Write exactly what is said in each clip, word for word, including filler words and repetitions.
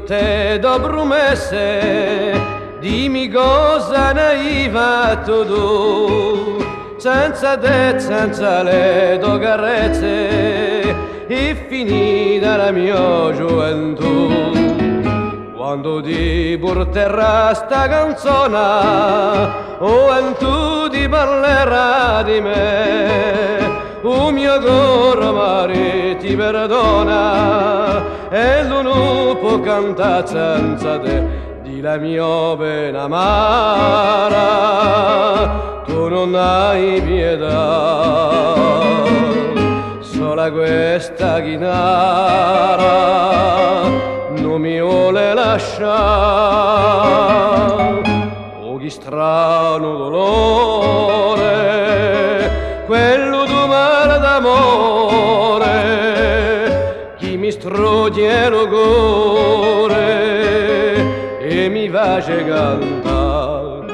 te do promesse, dimmi cosa ne hai fatto tu, senza te, senza le tue carezze, è finita la mia gioventù. Quando ti porterà sta canzone, o tu ti parlerà di me, o mio cuore mare ti perdona, e lui non può cantare senza te, di la mia pena amara, tu non hai pietà, sola questa chitarra non mi vuole lasciare. Oh, che strano dolore, quello di male d'amore, chi mi strugge il cuore e mi face cantare.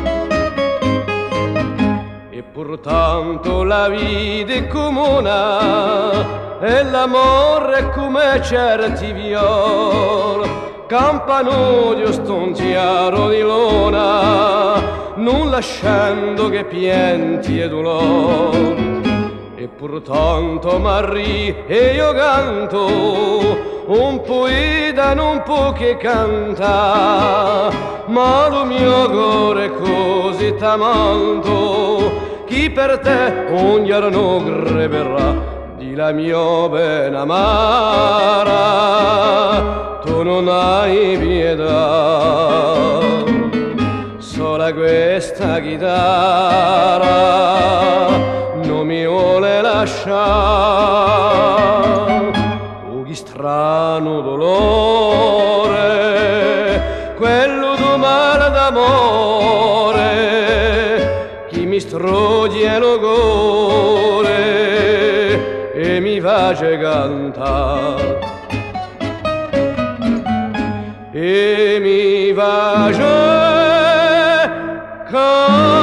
E portanto la vita è comune e l'amore è come certi viol, campanulio stonziaro di luna, non lasciando che pianti e dolor. E portanto Marie e io canto, un poeta non può che canta, ma lo mio cuore è così t'amanto, chi per te ogni giorno creperà di la mia pena amara, tu non hai pietà, sola questa chitarra non mi vuole lasciare. Oh, che strano dolore, quello di male d'amore, chi mi strugge il cuore e mi face cantare, e mi face cantare.